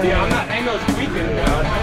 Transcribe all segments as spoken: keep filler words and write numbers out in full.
Yeah, I'm not, ain't no squeaking.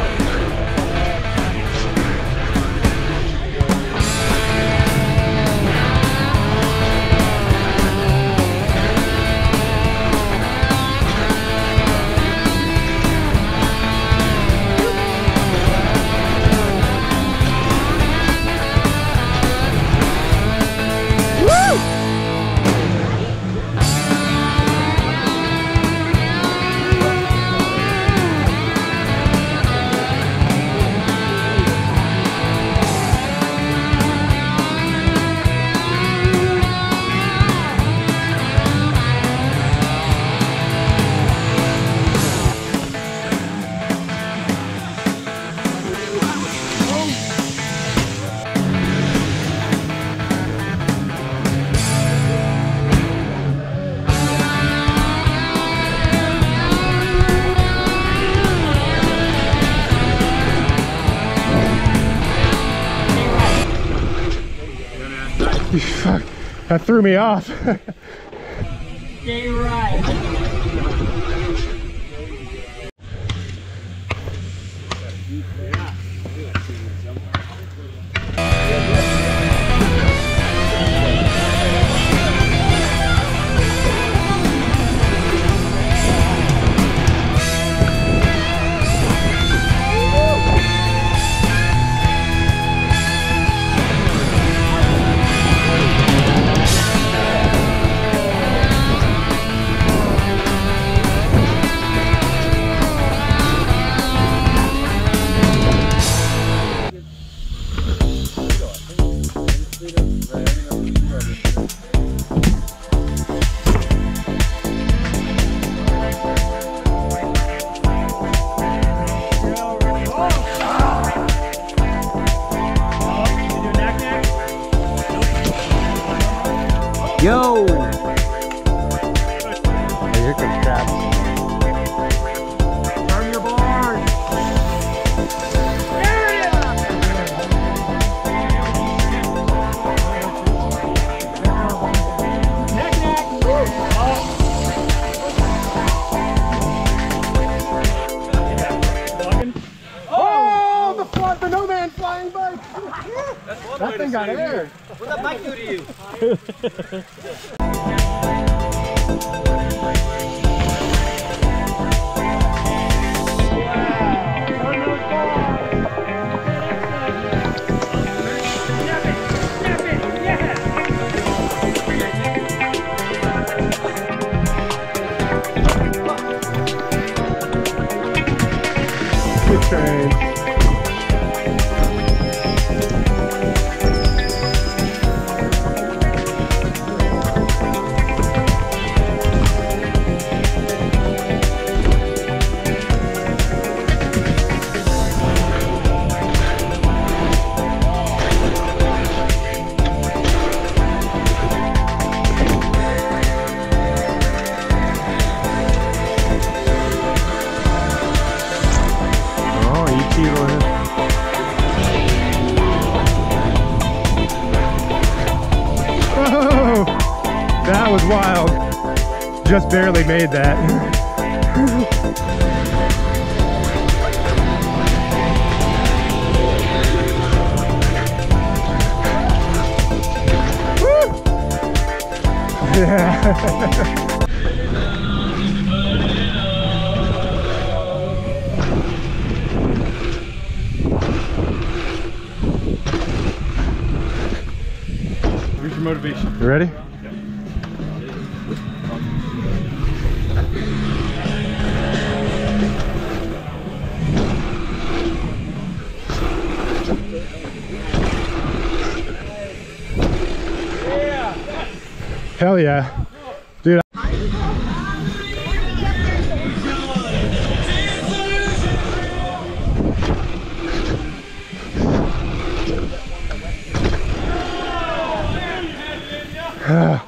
Fuck, that threw me off. Stay right. Yo! Here comes Traps. Turn your board. Oh, the fly, the no man flying bike. That thing got air. What'd that bike do to you? Good train. Oh, that was wild. Just barely made that. Yeah. Here's your motivation. You ready? Yeah. Hell yeah. Dude. Ah.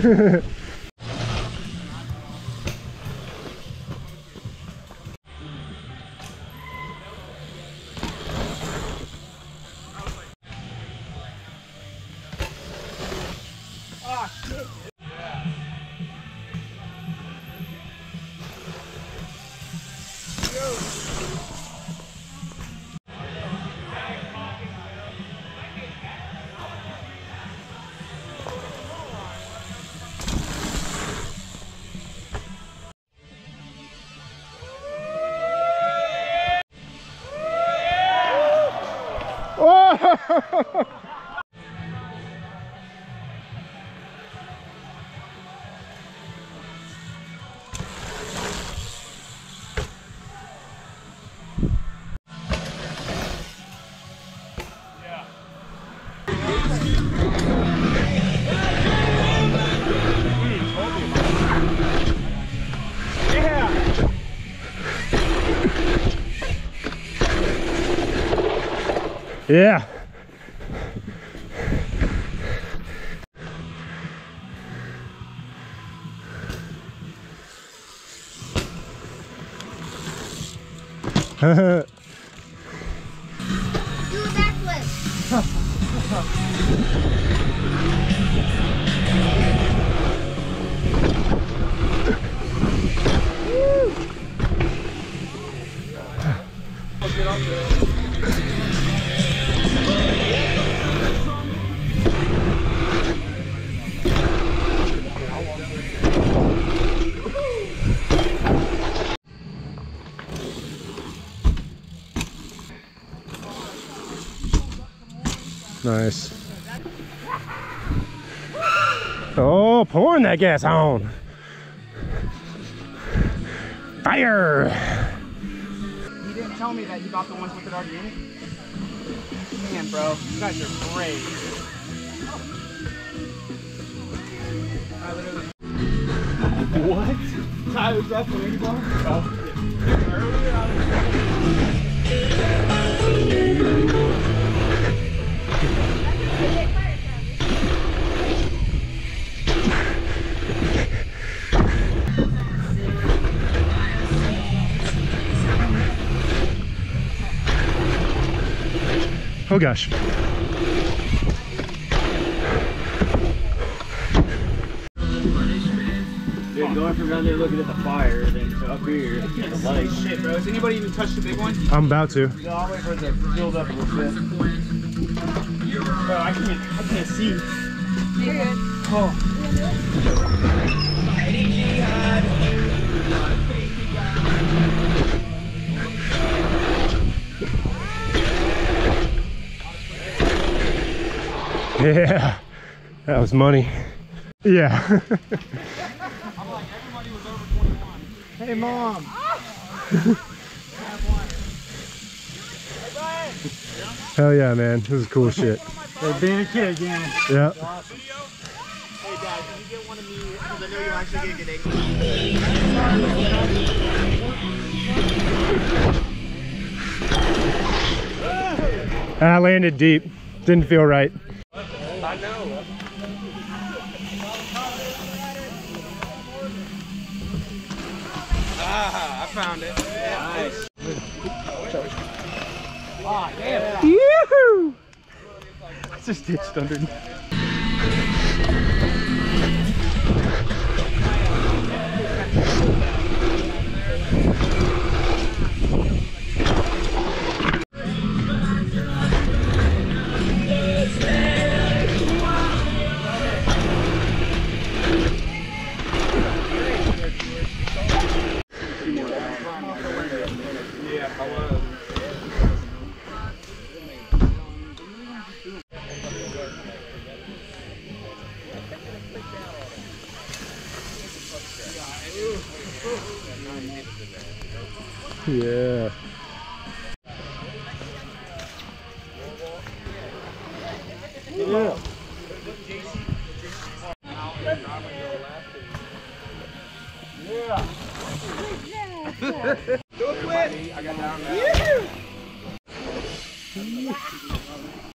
Yeah. Do a backflip. Nice. Oh, pouring that gas on. Fire! You didn't tell me that you got the ones with it already in it. Man, bro, you guys are great. What? Tyler's up for any bar? Oh. Earlier I was... Oh gosh. Dude, going from down there looking at the fire, then to up here, the light. Shit, bro. Has anybody even touched the big one? I'm about to. No, I'll wait for it to build up a little bit. Bro, I can't, I can't see. You're good. Oh. Yeah, that was money. Yeah. Hey, Mom. Hell yeah, man. This is cool shit. They're being a kid again. Yeah. Awesome. Hey, Dad, can you get one of me? Because I know you're actually going to get I landed deep. Didn't feel right. I know. Ah, I found it. Nice. Ah, damn. Yoo-hoo! I just ditched underneath. Yeah. Yeah. Do a flip. I got down there.